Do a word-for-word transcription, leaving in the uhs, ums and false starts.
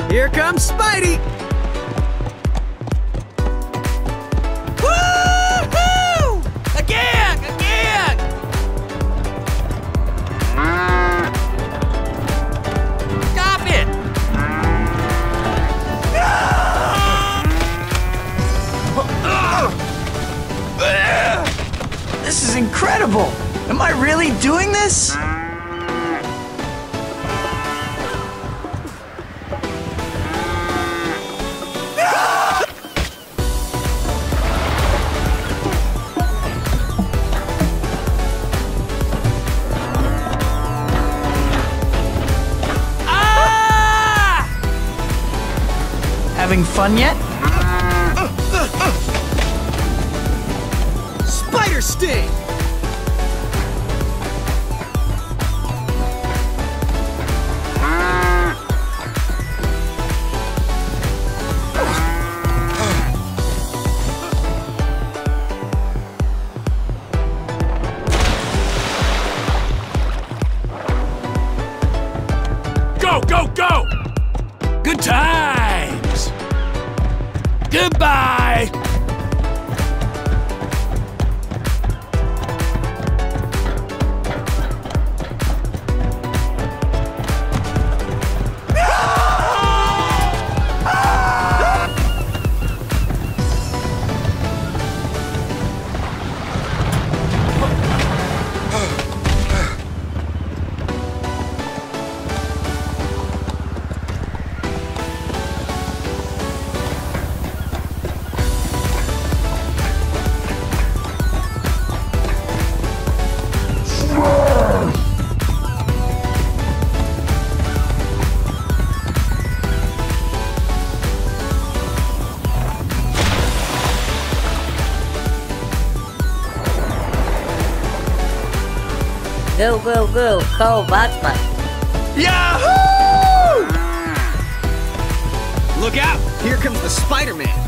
Here comes Spidey! Woo-hoo! Again! Again! Stop it! This is incredible! Am I really doing this? Having fun yet? Spider sting! Go, go, go! Good times! Goodbye! Go, go, go, call Batman. Yahoo! Look out! Here comes the Spider-Man.